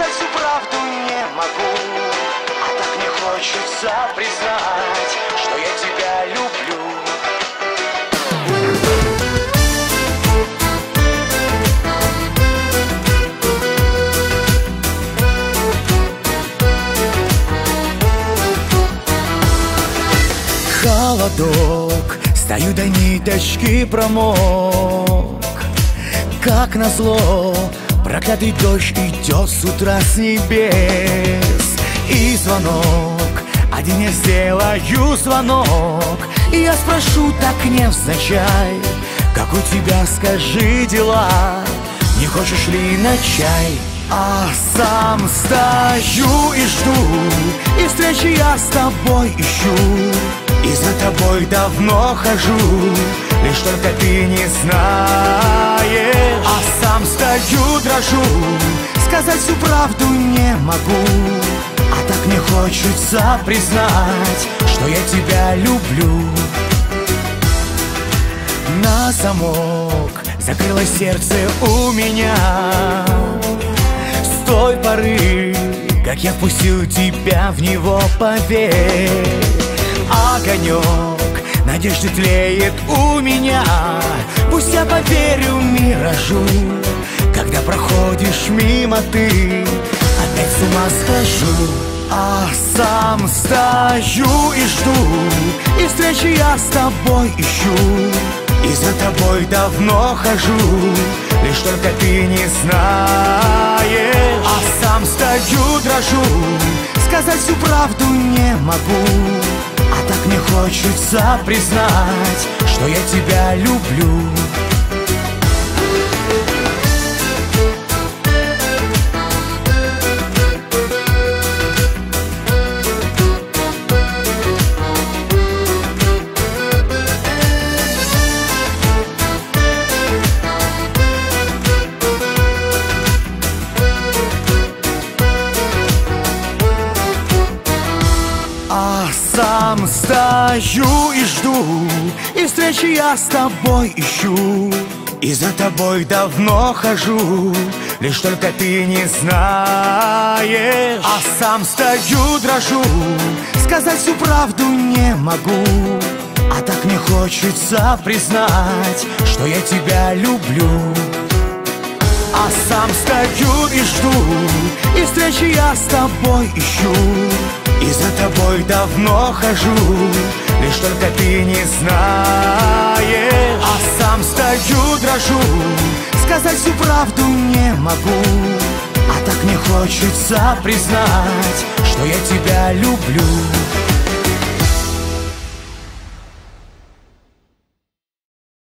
сказать всю правду не могу, а так мне хочется признать, что я тебя люблю. Холодок, стою до ниточки промок. Как назло, проклятый дождь идет с утра с небес. И звонок, один я сделаю звонок, и я спрошу так невзначай: как у тебя, скажи, дела? Не хочешь ли на чай? А сам стою и жду, и встречи я с тобой ищу, и за тобой давно хожу, лишь только ты не знаешь. А сам стою, дрожу, сказать всю правду не могу, а так мне хочется признать, что я тебя люблю. На замок закрылось сердце у меня с той поры, как я впустил тебя в него, поверь. Огонек надежды тлеет у меня, пусть я поверю миражу. Когда проходишь мимо ты, опять с ума схожу. А сам стою и жду, и встречи я с тобой ищу, и за тобой давно хожу, лишь только ты не знаешь. А сам стою, дрожу, сказать всю правду не могу, а так мне хочется признать, что я тебя люблю. Сам стою и жду, и встречи я с тобой ищу, и за тобой давно хожу, лишь только ты не знаешь. А сам стою, дрожу, сказать всю правду не могу, а так мне хочется признать, что я тебя люблю. А сам стою и жду, и встречи я с тобой ищу, и за тобой давно хожу, лишь только ты не знаешь. А сам стою, дрожу, сказать всю правду не могу, а так мне хочется признать, что я тебя люблю.